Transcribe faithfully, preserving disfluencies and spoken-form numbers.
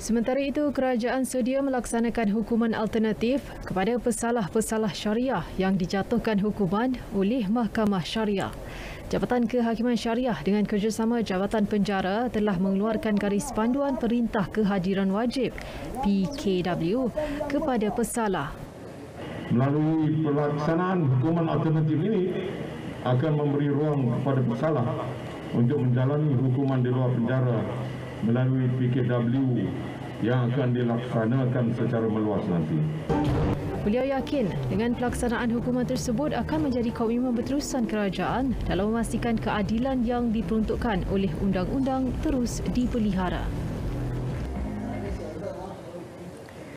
Sementara itu, kerajaan sedia melaksanakan hukuman alternatif kepada pesalah-pesalah syariah yang dijatuhkan hukuman oleh Mahkamah Syariah. Jabatan Kehakiman Syariah dengan kerjasama Jabatan Penjara telah mengeluarkan garis panduan Perintah Kehadiran Wajib P K W kepada pesalah. Melalui pelaksanaan hukuman alternatif ini akan memberi ruang kepada pesalah untuk menjalani hukuman di luar penjara melalui P K W yang akan dilaksanakan secara meluas nanti. Beliau yakin dengan pelaksanaan hukuman tersebut akan menjadi komitmen berterusan kerajaan dalam memastikan keadilan yang diperuntukkan oleh undang-undang terus dipelihara.